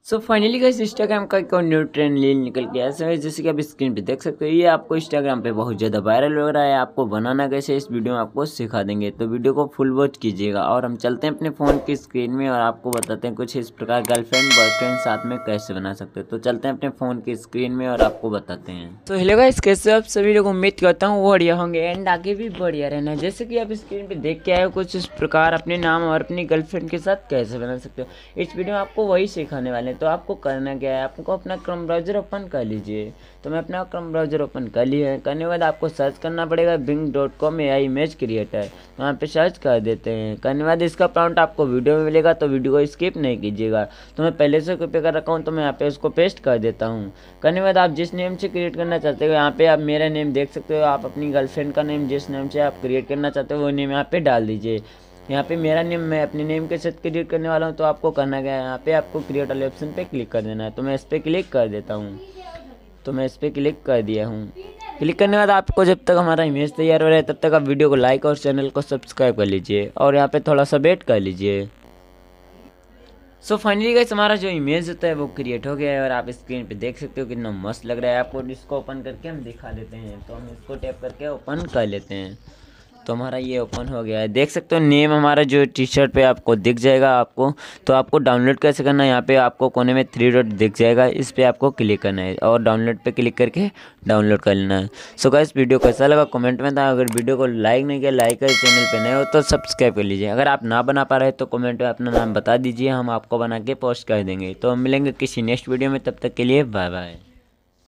So finally guys Instagram का एक और न्यू ट्रेंड रील निकल के ऐसा है जैसे कि आप स्क्रीन पे देख सकते हो। ये आपको इंस्टाग्राम पे बहुत ज़्यादा वायरल हो रहा है। आपको बनाना कैसे इस वीडियो में आपको सिखा देंगे, तो वीडियो को फुल वॉच कीजिएगा। और हम चलते हैं अपने फ़ोन की स्क्रीन में और आपको बताते हैं कुछ इस प्रकार गर्लफ्रेंड बॉयफ्रेंड साथ में कैसे बना सकते हैं। तो चलते हैं अपने फ़ोन की स्क्रीन में और आपको बताते हैं। तो हेलो गाइस, कैसे आप सभी लोग, उम्मीद करता हूँ बढ़िया होंगे एंड आगे भी बढ़िया रहना। जैसे कि आप स्क्रीन पे देख के आए हो, कुछ इस प्रकार अपने नाम और अपनी गर्लफ्रेंड के साथ कैसे बना सकते हो इस वीडियो में आपको वही सिखाने वाले हैं। तो आपको करना क्या है, आपको अपना क्रोम ब्राउज़र ओपन कर लीजिए। तो मैं अपना क्रोम ब्राउज़र ओपन कर लिया है। करने के बाद आपको सर्च करना पड़ेगा bing.com AI इमेज क्रिएटर। तो यहाँ पे सर्च कर देते हैं। करने के बाद इसका प्रॉम्प्ट आपको वीडियो में मिलेगा, तो वीडियो को स्किप नहीं कीजिएगा। तो मैं पहले से कॉपी कर रखा हूँ, तो मैं यहाँ पे उसको पेस्ट कर देता हूँ। करने के बाद आप जिस नेम से क्रिएट करना चाहते हो, यहाँ पे आप मेरा नेम देख सकते हो। आप अपनी गर्लफ्रेंड का नेम जिस नेम से आप क्रिएट करना चाहते हो वो नेम यहाँ पे डाल दीजिए। यहाँ पे मेरा नेम मैं अपने नेम के साथ क्रिएट करने वाला हूँ। तो आपको करना क्या है, यहाँ पे आपको क्रिएट वाले ऑप्शन पे क्लिक कर देना है। तो मैं इस पर क्लिक कर देता हूँ। तो मैं इस पर क्लिक कर दिया हूँ। क्लिक करने के बाद आपको जब तक हमारा इमेज तैयार हो रहा है तब तक आप वीडियो को लाइक और चैनल को सब्सक्राइब कर लीजिए और यहाँ पे थोड़ा सा वेट कर लीजिए। सो फाइनली गाइस हमारा जो इमेज होता है वो क्रिएट हो गया है और आप स्क्रीन पे देख सकते हो कितना मस्त लग रहा है। आपको इसको ओपन करके हम दिखा देते हैं। तो हम इसको टैप करके ओपन कर लेते हैं। तो हमारा ये ओपन हो गया है, देख सकते हो। नेम हमारा जो टी शर्ट पे आपको दिख जाएगा आपको। तो आपको डाउनलोड कैसे करना है, यहाँ पे आपको कोने में 3 डॉट दिख जाएगा, इस पे आपको क्लिक करना है और डाउनलोड पे क्लिक करके डाउनलोड कर लेना है। सो गाइस वीडियो कैसा लगा कमेंट में था। अगर वीडियो को लाइक नहीं किया, लाइक कर, चैनल पे नए हो तो सब्सक्राइब कर लीजिए। अगर आप ना बना पा रहे तो कमेंट में अपना नाम बता दीजिए, हम आपको बना के पोस्ट कर देंगे। तो हम मिलेंगे किसी नेक्स्ट वीडियो में, तब तक के लिए बाय बाय।